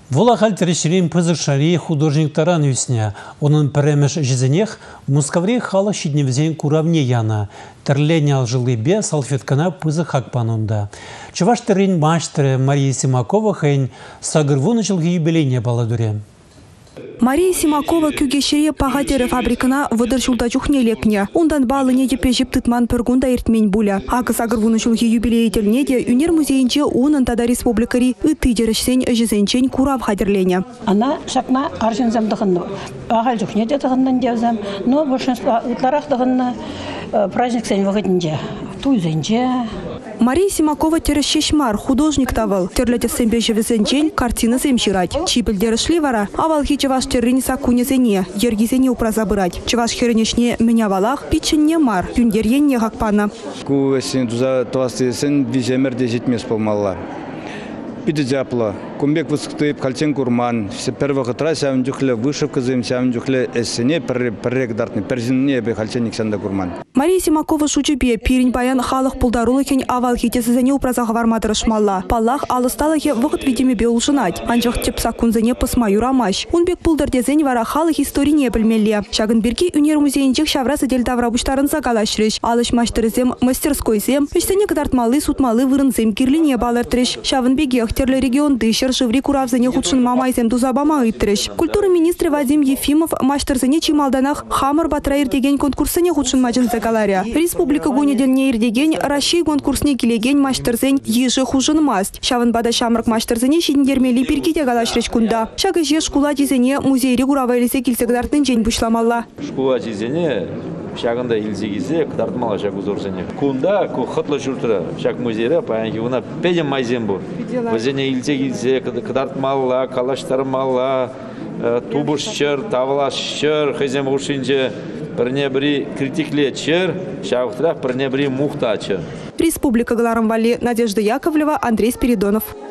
Волахаль терешерин пызык шари художниктаран үсне. Onun піремеш жезенех мускаври хала щидневзен куравне яна. Терление алжилы бе салфеткана пызык хакпанунда. Чуваш терин мачтре Мария Симакова хэнь сагырву началги юбилейне баладуре. Мария Симакова күгешере пағатері фабрикана выдыр жылда жүхне лекне. Ондан балыне депе жіп тытман піргунда ертмен бұля. Ағы сағырвуны жылғы юбилейтеліне де Үнер музейінче онын тада республикари үтті дерішсен жезенчен курав хадерлене. Она шакна аржинзам дығынны. Ағал жүхне де дығыннан деузам. Но большинство ұтларақ дығынны праздник сен вағытынде. Туйзенче. Мария Симакова терещешмар художник тавыл. Терлете сэмбе жевезенчен картины земширать. Чипілдері шли вара. Авалхи чеваш террини сакунезене. Ергизене упраза бырать. Чеваш херенешне меня валах пиченне мар. Юндерьенне хакпана. Кувесен туза туастесен виземерде жетмес полмалла. Пиде джапла. Кумбек высыктыйып кальцен курман. Все первых утра сявын дюхле вышивка зым, сявын дюхле эссене перрек дартны. Перзинне бе кальцен никсанда курман. Мария Симакова шучебе пирин баян халық пулдарулы кен авал хитесізене упразаға вармадырышмалла. Паллах алысталығы вғыт видеме бе улшынать. Анжақ тепса кунзене пысма юрамаш. Унбек пулдардезен вара халық историне білмелі. Шагын берки Үнер музейінчек шаврасы дельдавра буштарын загалашрыш. Алыш маштырызем, мастерскойзем, үштене кыдартмалы, сутмалы вырынзем кирлине балыртырыш. Шавын беге ақтерлі регион дышыр живри куравзене худшын мамайзем дузабама ыттырыш. Культура министры Вадим Ефимов маштырзене чималданах хамыр батраир деген конкурсыне худшын мажын загаларя. Республика гунеделне ирдеген Россия конкурсне келеген маштырзен ежі хужын маст. Шавын бада шамрак маштырзене шидіндермели пирките галашрыш кунда. Шагы же шкула дизене музейре куравайлесе келсегдартын жен бушламалла. Шкула дизене шагында илзегизе кдартмала шагу зорзене. Кунда ку хытлы жүртірі шаг музейре паянки уна педем майзен бұр. Бізене илзегизе кдартмала, калаштармала, тубышчыр, тавлашчыр, хызем ушинже бірне бірі критикле чыр, шағықтырақ бірне бірі мухта чыр. Республика Галарам Вали, Надежда Яковлева, Андрей Спиридонов.